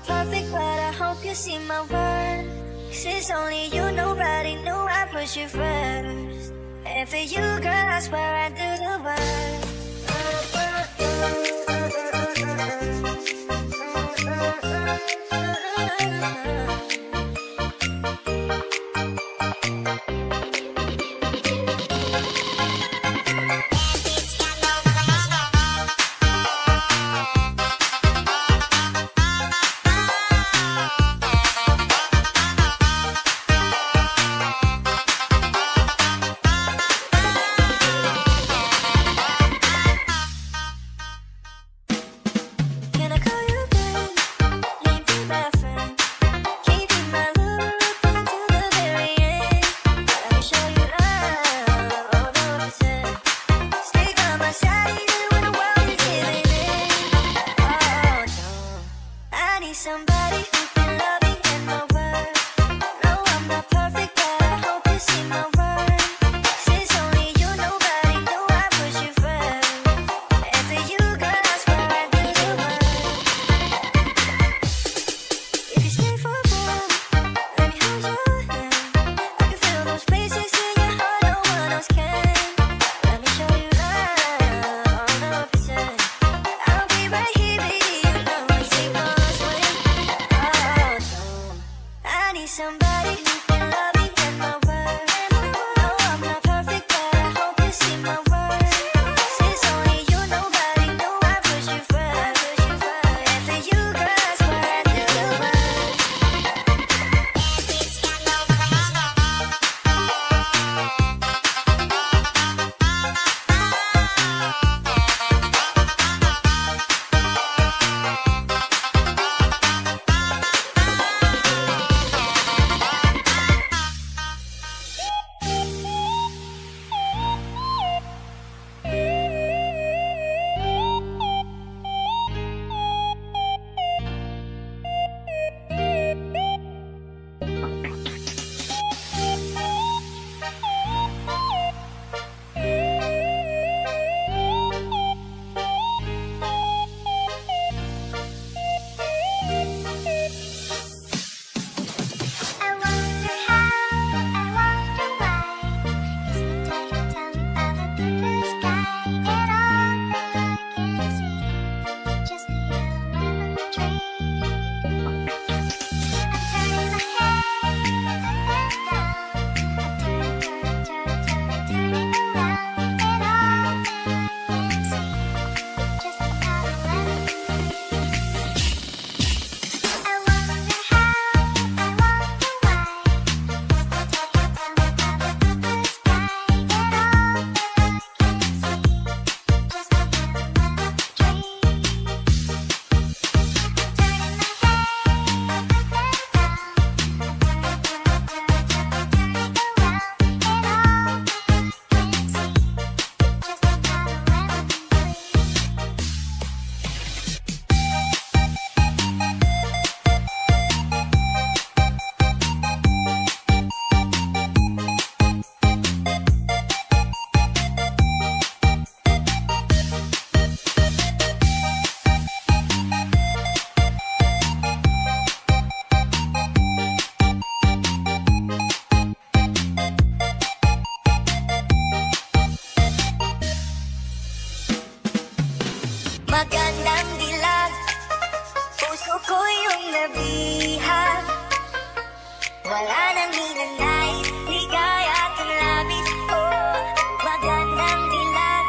perfect, but I hope you see my worth. 'Cause it's only you, nobody knew I put you first. And for you, girl, I swear I do the work. Somebody who can love me and my worth. No, I'm not perfect, but I hope you see my worth. 'Cause it's only you, nobody knew I put you first. And for you, girl, I swear I do the work. If you stay for a while, let me hold your hand. I can feel those places in your heart no one else can. Let me show you love, no pretend. I'll be right here, baby, you know it's take us way. I need somebody who can love me and my worth. No, I'm not perfect, but I hope you see my worth. 'Cause it's only you, nobody knew I put you first. And for you, girl, I swear I do the work. Magandang dilag, puso ko yung nabihag. Wala nang hinanais, ligaya at ang labis. Oh, magandang dilag.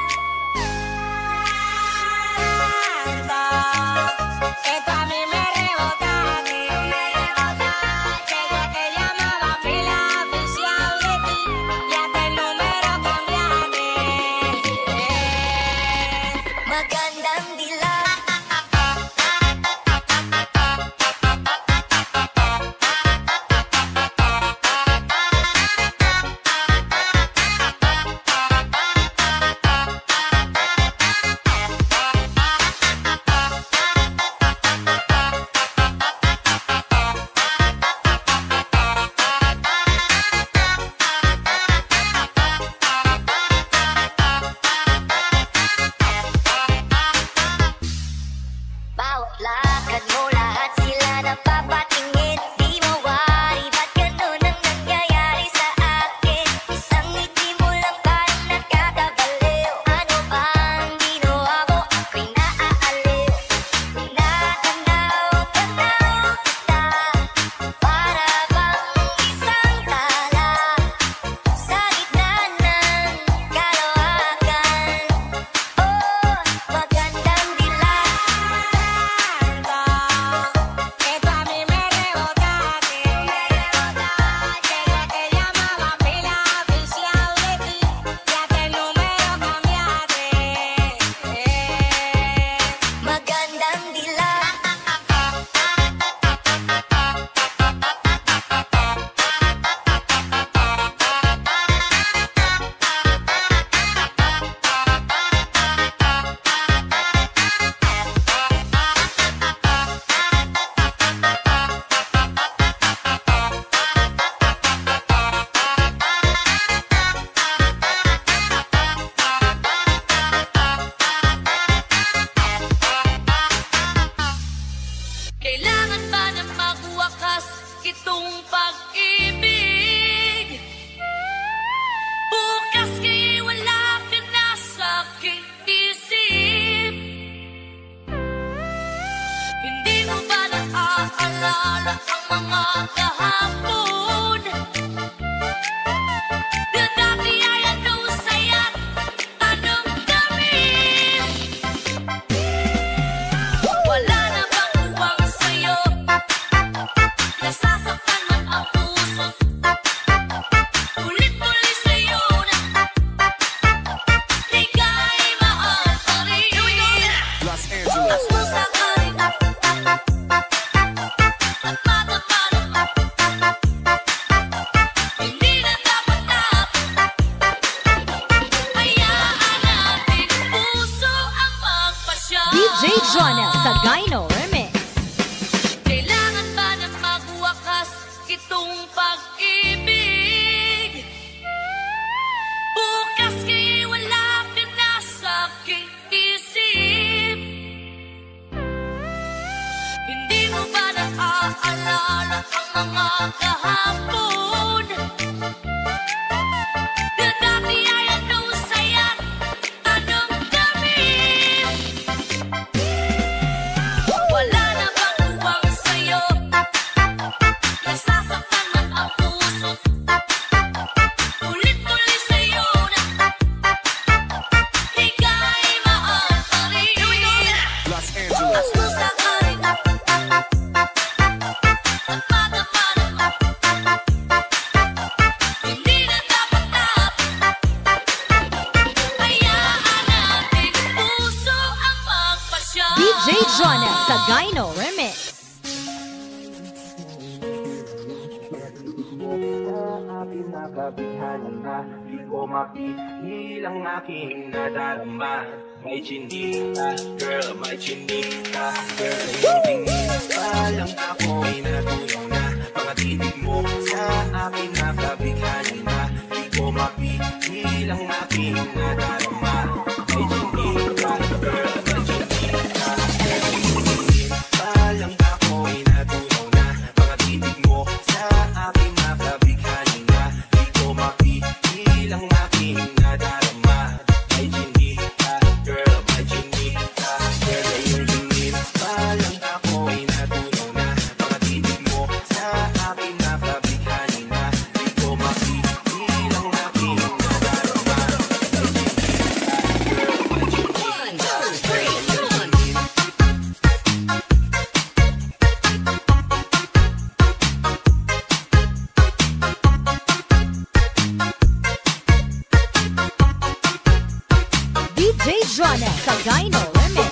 Esto a mí me rebota, desde que llamaba pila oficial de ti, ya te el número cambiaste. Magandang dilag. Jonel sa Gyno Remix. Kailangan ba na magwakas itong pag-ibig? Bukas kay wala ka na sa aking isip. Hindi mo ba naaalala ang mga kahapon? Na dati ay anong saya, anong tamis. Wala na bang uwang sa'yo? Nasasaktan ng ang puso. Ulit-ulit sa'yo na higay maaaring. Los Mas Angeles. gusto ka rin at madama. Hindi na dapat hayaan natin puso ang magpasya. DJ Jonel sa Gyno Remix. Aking nakabighana na, di ko mapigil ang aking nadarama. May chinita, girl, may chinita, girl, sa iyong tingin pa lang ako'y natulong na. Mga titig mo sa aking nakabighana na, di ko mapigil ang aking nadarama. May chinita, girl, may chinita, girl, sa iyong tingin pa lang ako'y natulong na. Mga titig mo sa aking nakabighana na, di ko mapigil ang aking nadarama. May chinita, girl, may chinita, girl, sa iyong tingin pa lang ako'y natulong na. Mga titig mo sa aking nakabighana na, di ko mapigil ang aking nadarama. May chinita, girl, may chinita, girl, sa iyong tingin. DJ Jonel sa Gyno Remix.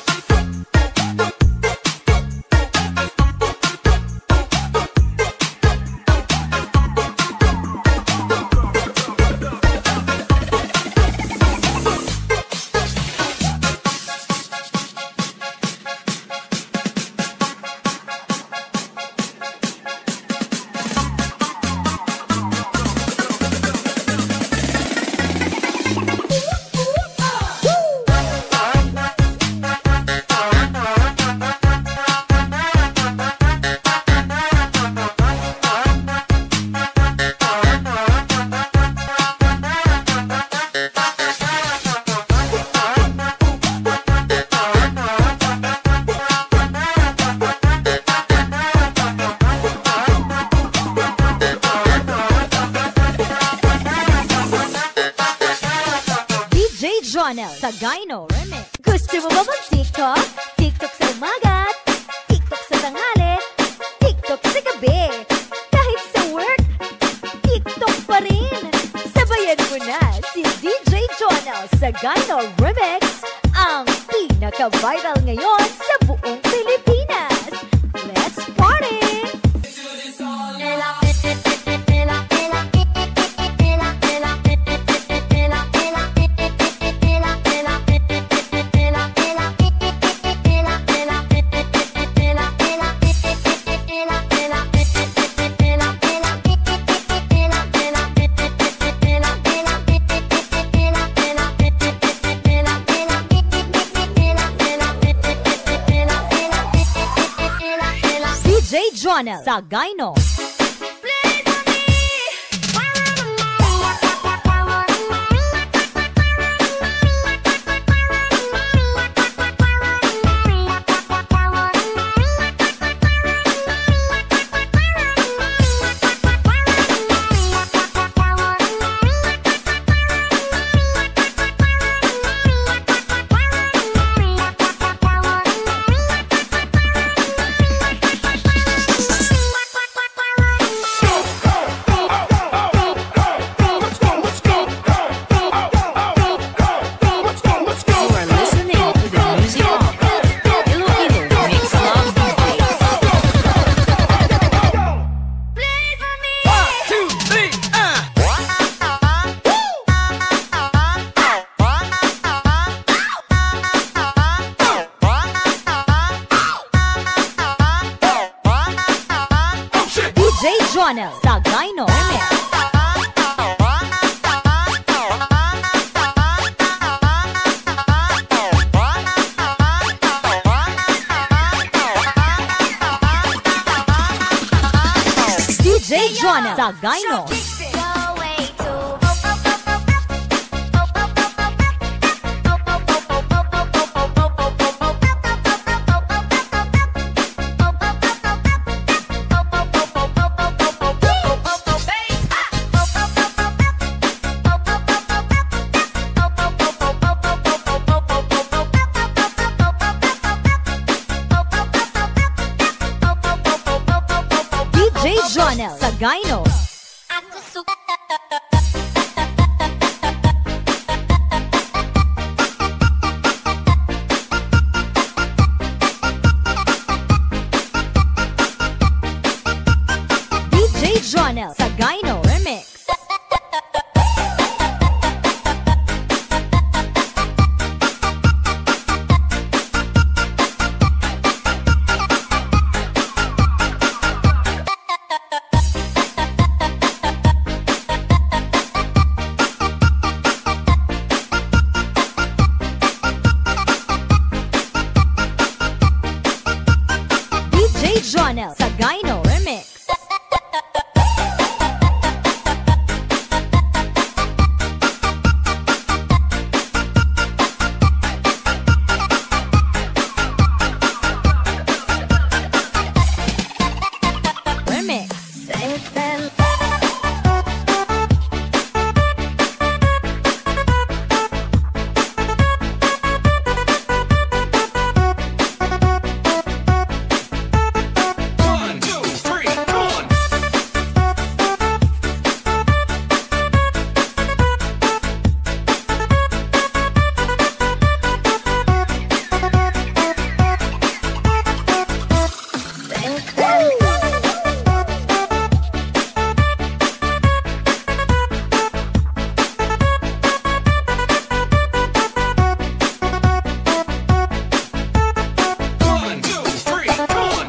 DJ Jonel sa Gyno Remix. Gusto mo ba mag-TikTok? TikTok sa umaga, TikTok sa tanghali, TikTok sa gabi. Kahit sa work, TikTok pa rin. Sabayan mo na si DJ Jonel sa Gyno Remix, ang pinaka-viral ngayon sa buong Pilipinas. Let's party! DJ Jonel sa Gyno. Jonel sa Gyno Remix. DJ Jonel sa Gyno. DJ Jonel sa Gyno. DJ Jonel sa Gyno Remix. DJ Jonel sa Gyno Remix. One, two, three, one. One, two, three, one.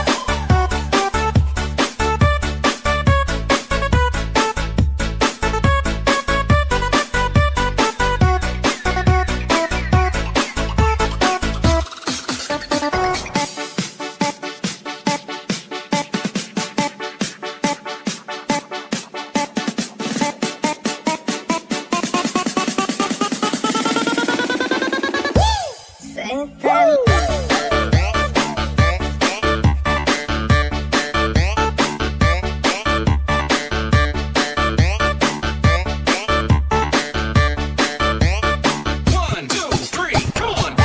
One, two, three, one.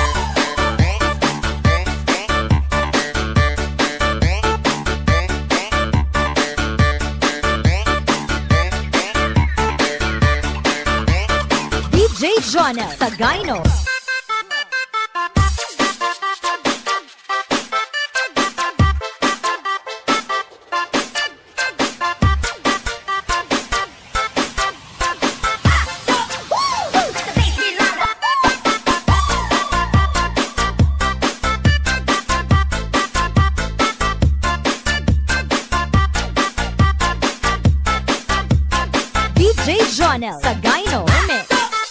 DJ Jonel sa Gyno. DJ Jonel sa Gyno Remix.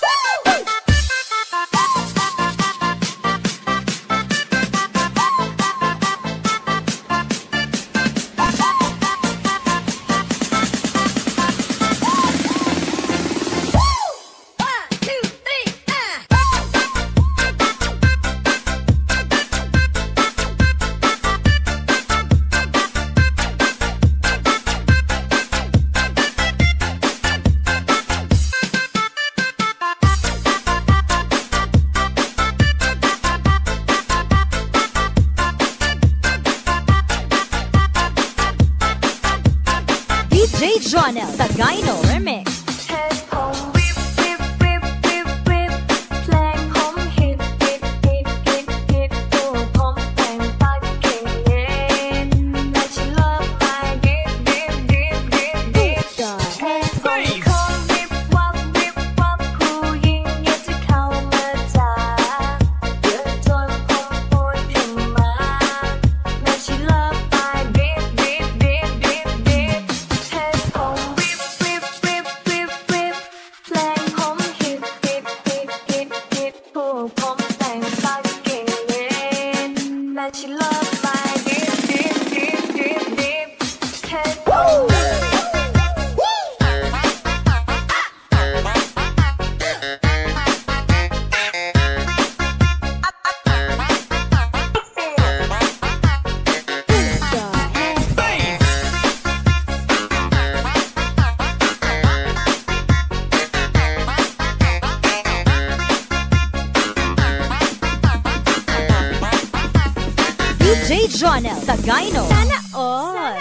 DJ Jonel sa Gyno Remix. เผมแต่งตาเกเรและshe love my dip dip dip dip dip head over DJ Jonel sa Gyno. Sana all.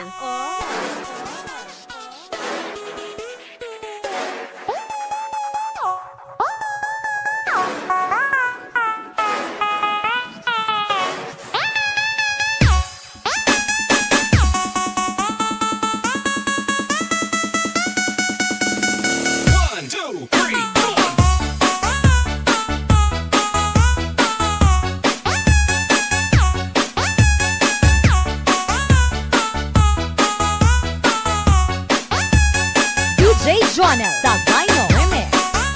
Jonel sa Gyno Remix.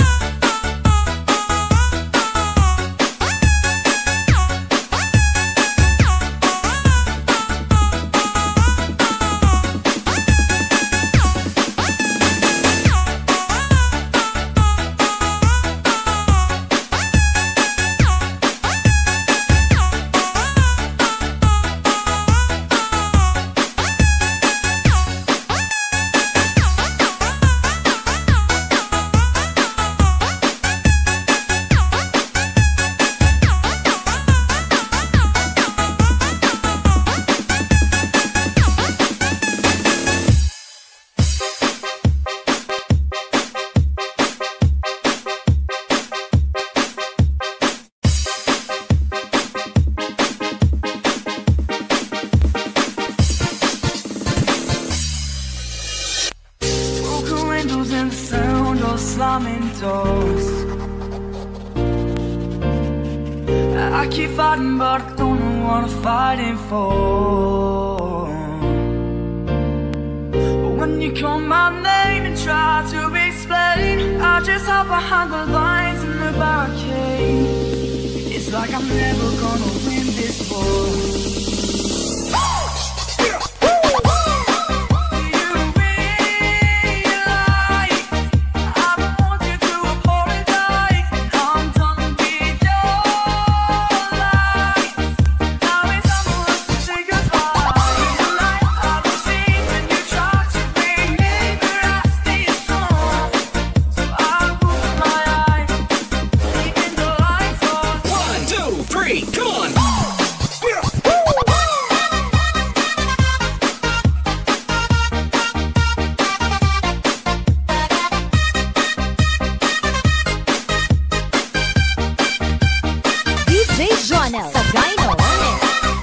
Slamming doors. I keep fighting, but I don't know what I'm fighting for. But when you call my name and try to explain, I just hide behind the lines in the barricade. It's like I'm never gonna win this war. Jonel sa Gyno Remix.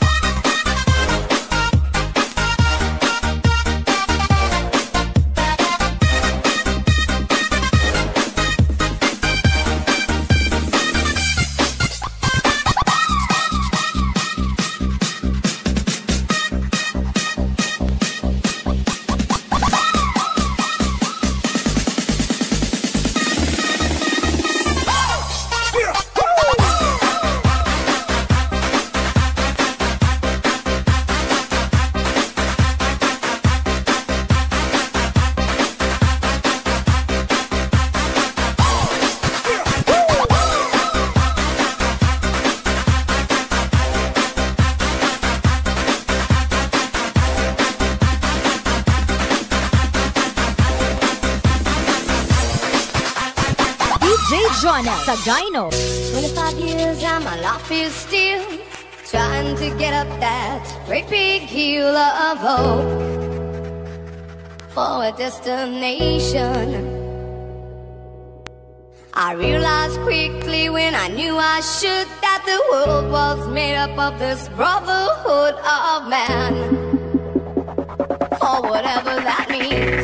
Jonel sa Gyno. 25 years and my life is still trying to get up that great big hill of hope for a destination. I realized quickly when I knew I should that the world was made up of this brotherhood of man, for whatever that means.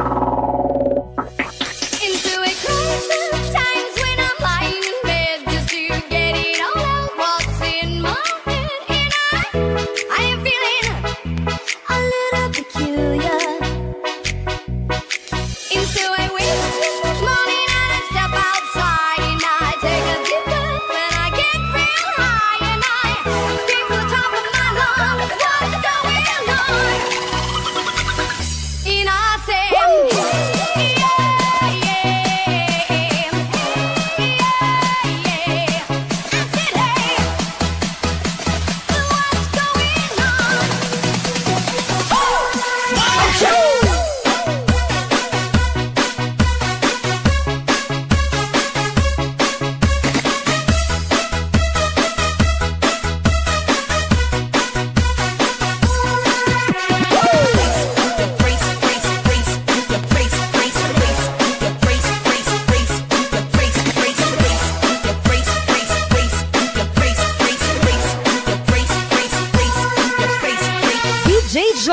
Into a crisis times when I'm lying in bed just to get it all out what's in my head, and I am feeling a little peculiar. Into a winter morning and I step outside and I take a deep breath and I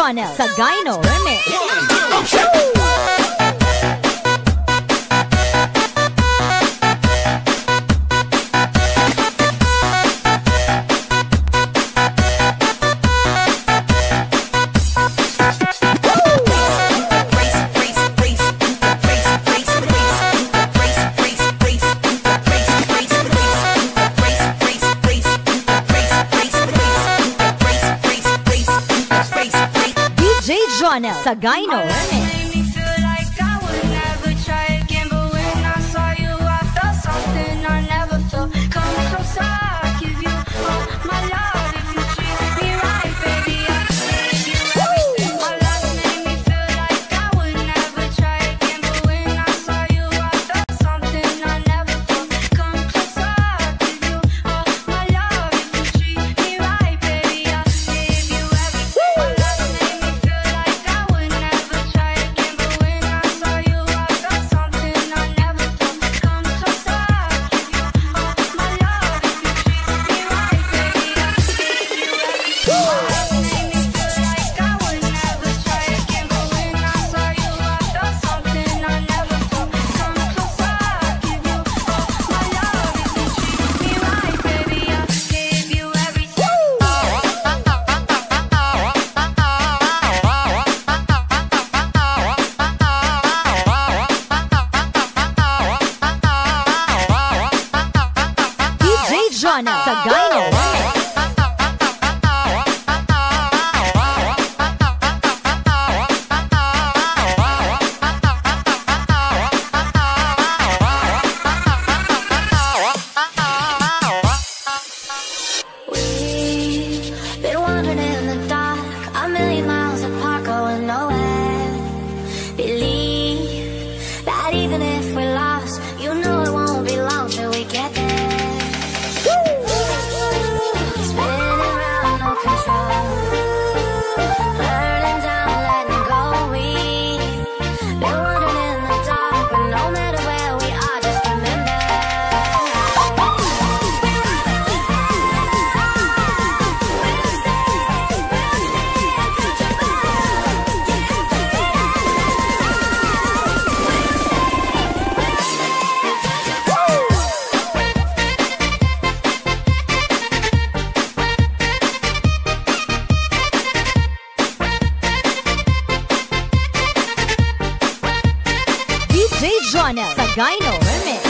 Jonel sa Gyno Remix. DJ Jonel sa Gyno Remix. Made me feel like I would never try again, but when I saw you, I felt something I never felt. Come closer, I'll give you all my love. If you treat me right, baby, I'll give you everything. My love made me feel like I would never try again, but when I saw you, I felt something I never felt. Come closer, I'll give you all my love. If you treat me right, baby, I'll give you everything. My love made me feel like I would never try again, but when I saw you, I felt something I never felt. Come closer, I'll give you all my love. If you treat me right, baby, I'll give you everything. My love made me feel like I would never try again, but when I saw you, I felt something I never felt. Come closer, I'll give you all my love. If you treat me right, baby, I'll give you everything. DJ Jonel sa Gyno Remix. We've been wandering in the dark, a million miles apart, going nowhere. Believe that even if we're lost, you know it won't be long till we get there. Spinning round, no control, burning down, letting go. We've been wandering in the dark, but no matter where we are, just remember. DJ Jonel sa Gyno Remix.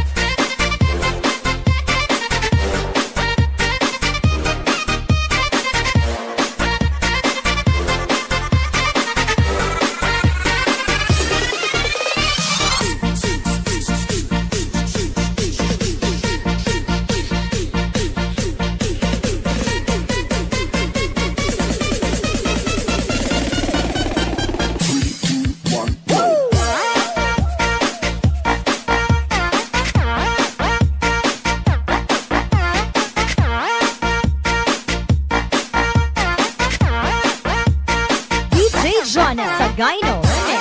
DJ Jonel sa Gyno Remix.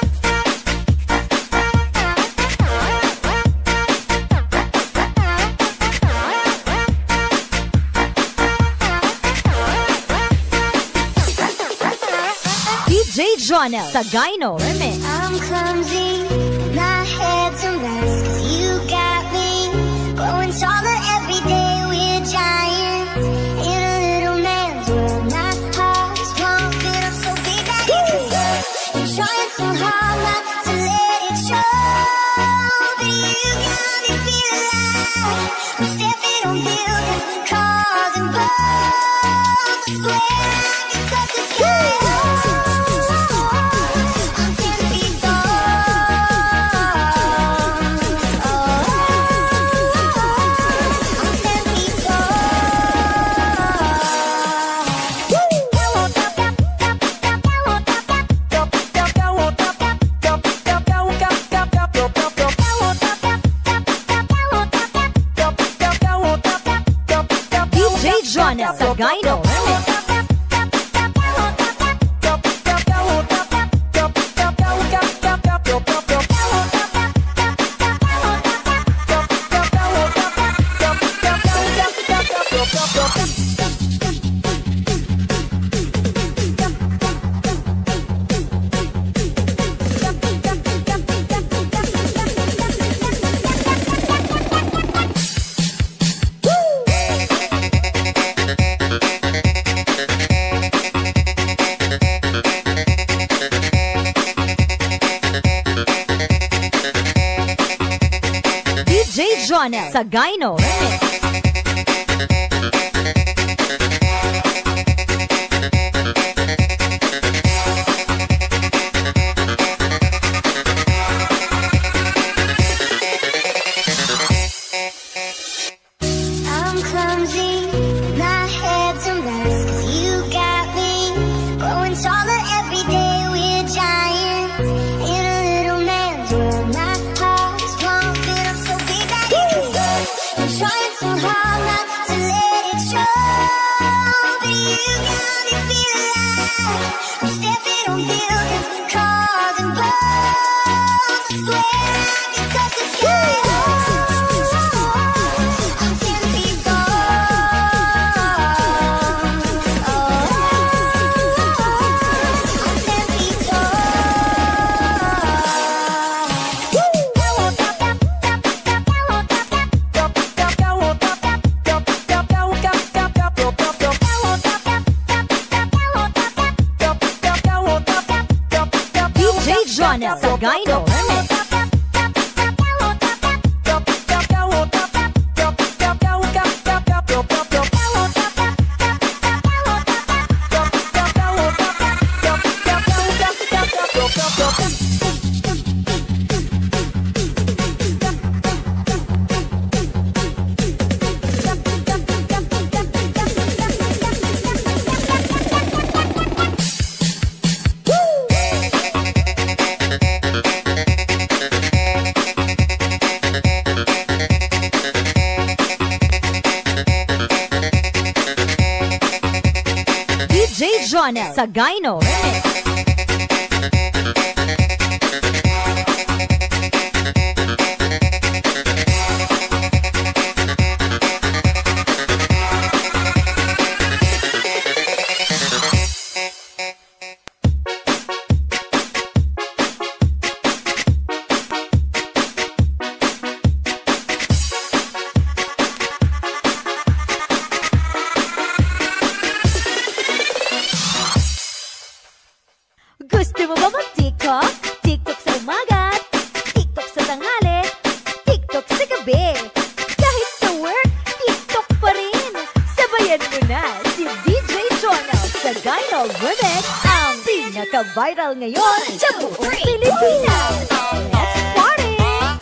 DJ Jonel sa Gyno Remix. I'm clumsy, my head's a mess, 'cause you got me growing taller every day. We're giants in a little man's world. My heart's pumping, I'm so big that it can burst. I'm trying so hard not to let it show, but you got me feeling like I'm stepping on buildings, cars and boats. I swear I can touch the sky. I'm 10 feet tall. I'm 10 feet DJ Jonel sa Gyno Remix. Jonel Sagayno Remix. I'm clumsy, my head's a mess, 'cause you got me growing taller every day. We're giants in a little man's world. My heart's pumping, I'm so big that it can burst. I'm trying so hard not to let it show, but you got me feeling like I'm stepping on buildings, cars and boats. I swear I can touch the sky. I'm 10 feet tall. I'm 10 feet DJ Jonel Sagayno Remix. DJ Jonel Sagayno Remix. Gusto mo ba mag-TikTok? TikTok sa umaga, TikTok sa tanghali, TikTok sa gabi. Kahit sa work, TikTok pa rin. Sabayan mo na si DJ Jonel Sagayno Remix, ang pinaka-viral ngayon sa buong Pilipinas. Let's party!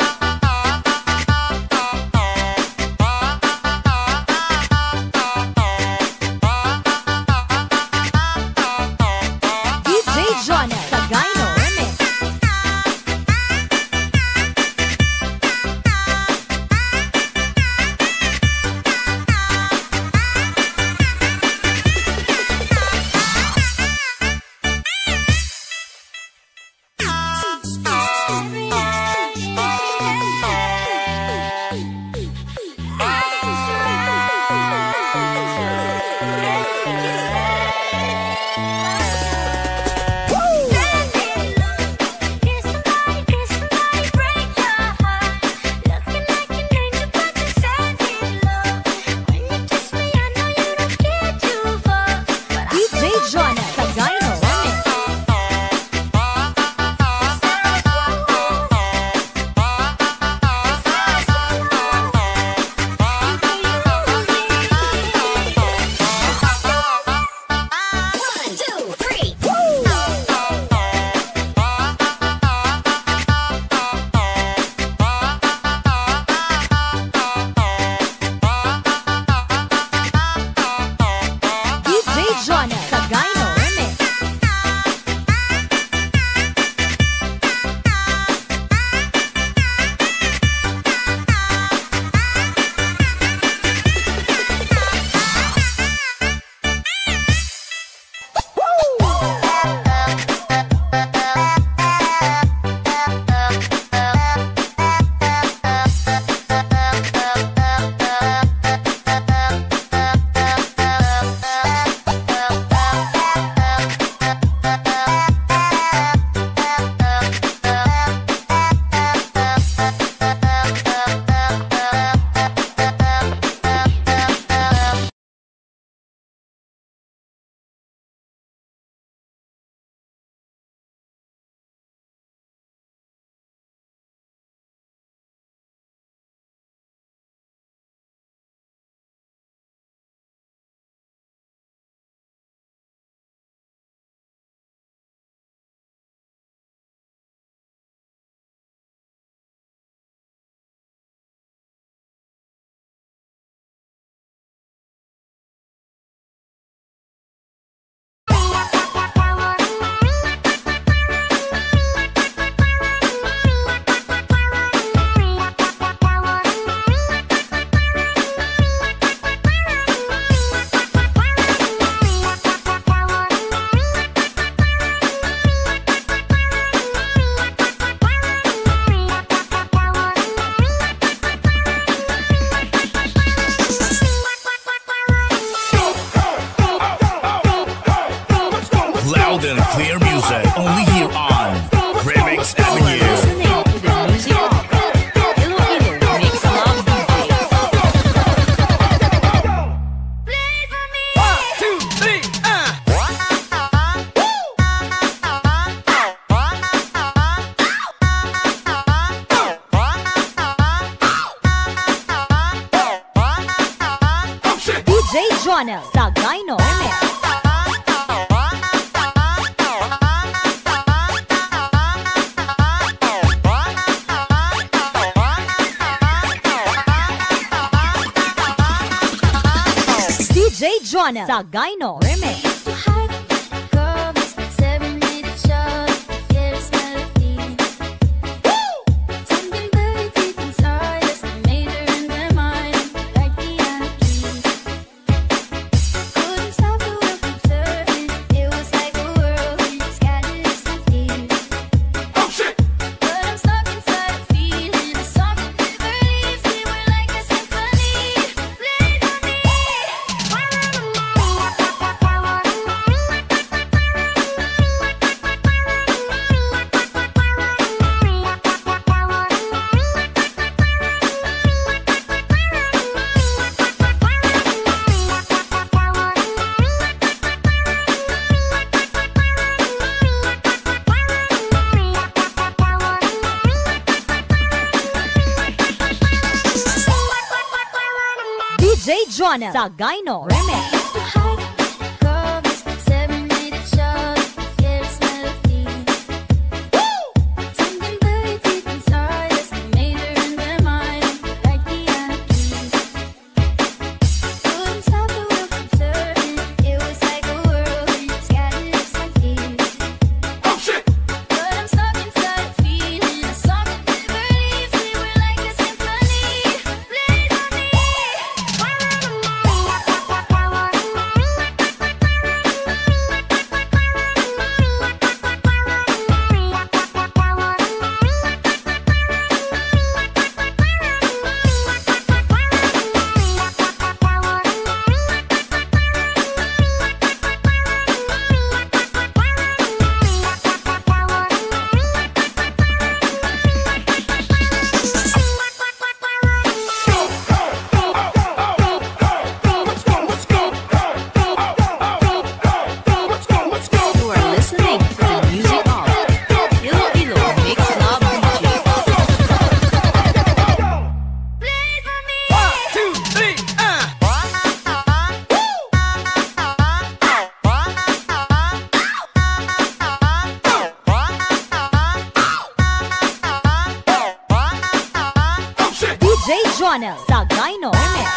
DJ Jonel Sagayno Remix. Every DJ Jonel Sagayno Remix. DJ Jonel Sagayno Remix. DJ Jonel Sagayno Remix. DJ Jonel Sagayno Remix.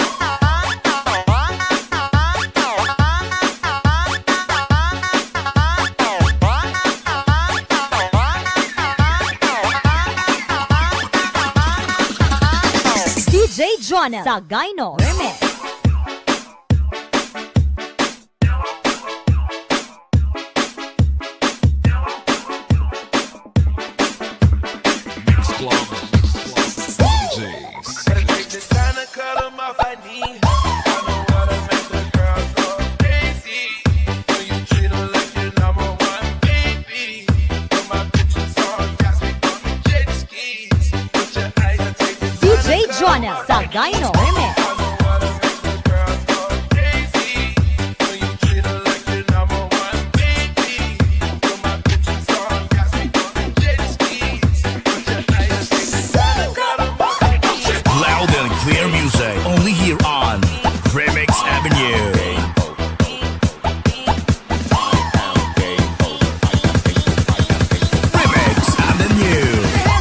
DJ Jonel Sagayno Remix. Gotta take this time to cut 'em off, I need. I know how to make the girls go crazy. When you treat 'em like your number one baby. Put my pictures on, got me on the jet skis. Put your eyes and take this DJ Jonel Sagayno Remix. I know how to make the girls go crazy. When you treat 'em like your number one baby. Put my pictures on, got me on the jet skis. Put your eyes and take this time to cut 'em off, I need. Loud and clear music, only here on Remix Avenue. Remix Avenue.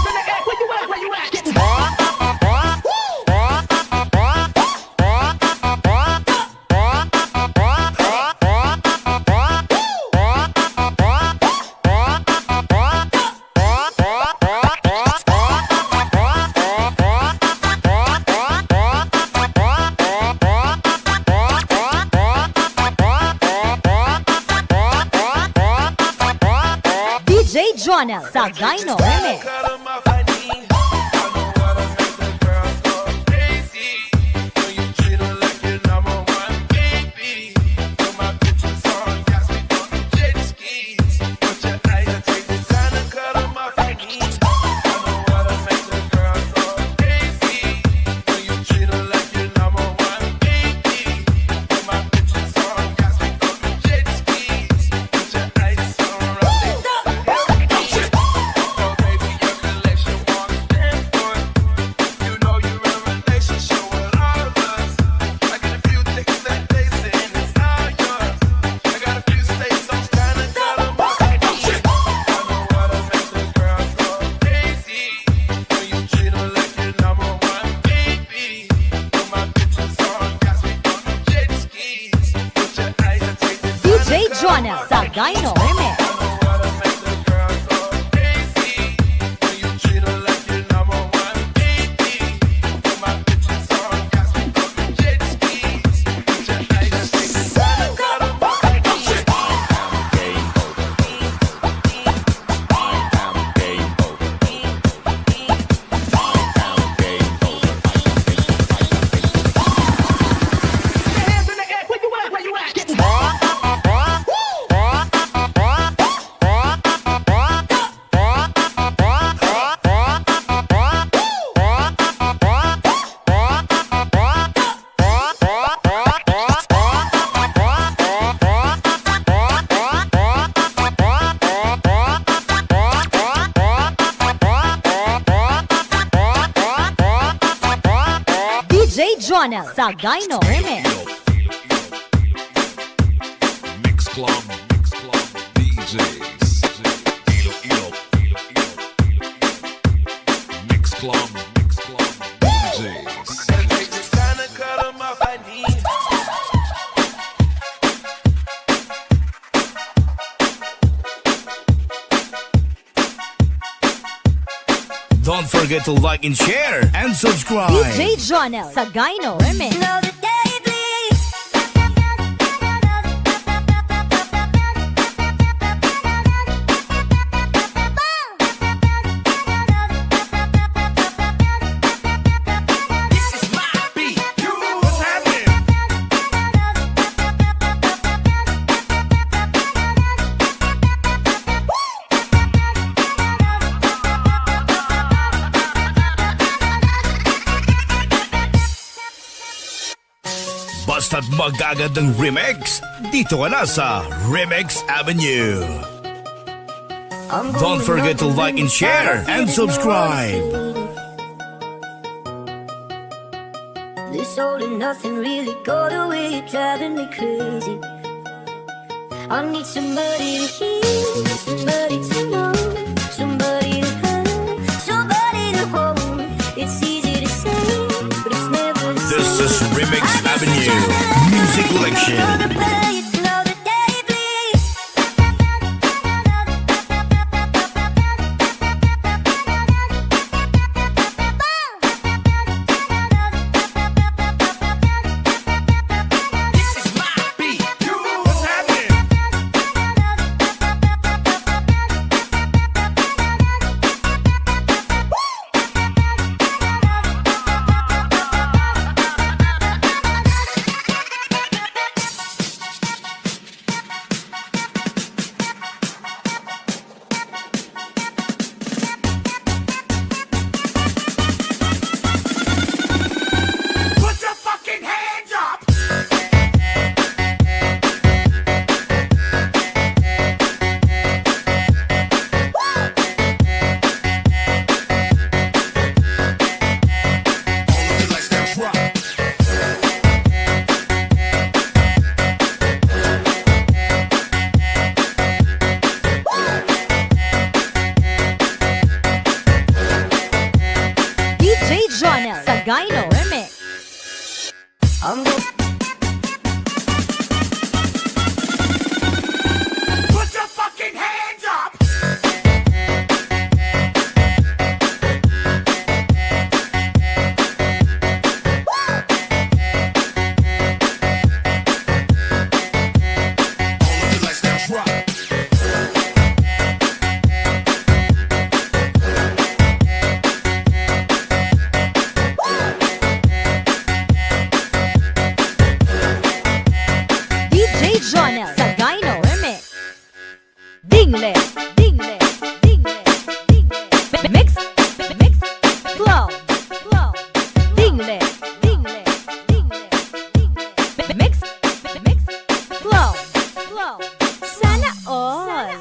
DJ Jonel Sagayno Remix. Cut 'em off, I need. I know how to make the girls go crazy. When you treat 'em like your number one baby. Put my pictures on, got me on the jet skis. Put your eyes and take the time to cut 'em off, I need. I know how to make the girls go crazy. When you treat 'em like your number one baby. Put my pictures on, got me on the jet skis. Put your eyes on, rock it. Oh baby, your collection. Sagayno Remix. DJ Jonel Sagayno Remix. Mix Club DJs. Mix Club DJs. It's time to cut 'em off, I need. Don't forget to like and share and subscribe. DJ Jonel Sagayno Remix. Know the day bleeds. This is my beat. What's happening? Basta't magagandang remix, dito ka na sa Remix Avenue. Don't forget to like and share and subscribe. This all and nothing really got away, driving me crazy. I need somebody to hear, somebody to know, somebody to have, somebody to hold. It's easy to say, but it's never the same. This is Remix Avenue Music Collection. Know the day bleeds. This is my beat. What's happening? Put your fucking hands up. DJ Jonel Sagayno Remix. I'm gonna Put your fucking hands up. DJ Jonel Sagayno Remix. Dingle, dingle, dingle, dingle. Mix, mix, flow, flow. Dingle, dingle, dingle, dingle. Mix, mix, flow, flow. Sana all.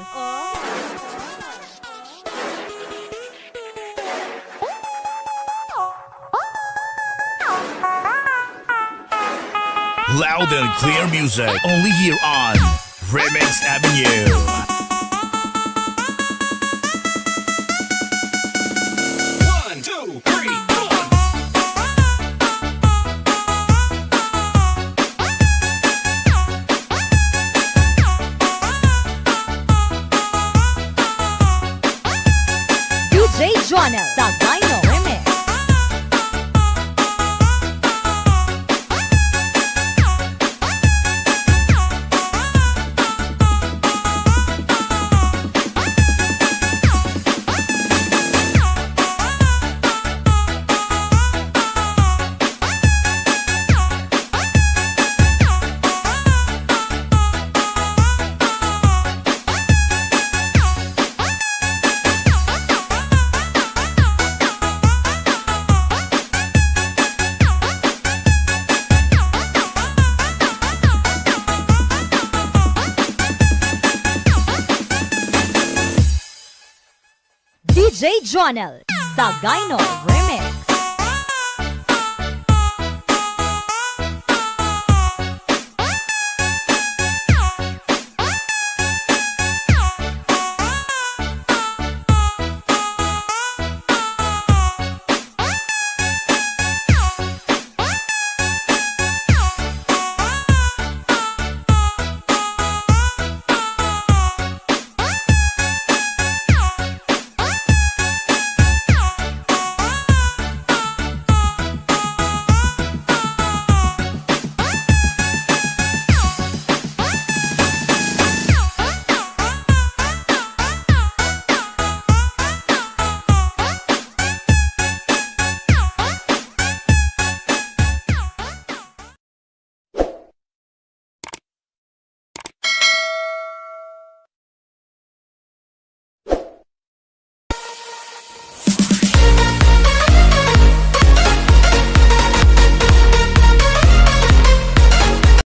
Loud and clear music, only here on Remix Avenue. 1, 2, 3, 4. DJ Jonel sa Gyno Remix.